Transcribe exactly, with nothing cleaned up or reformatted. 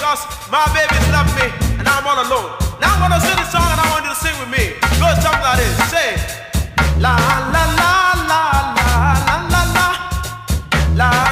because my babies love me and I'm all alone. Now I'm gonna sing this song and I want you to sing with me. It goes something like this. Say, la la la la la la la la la.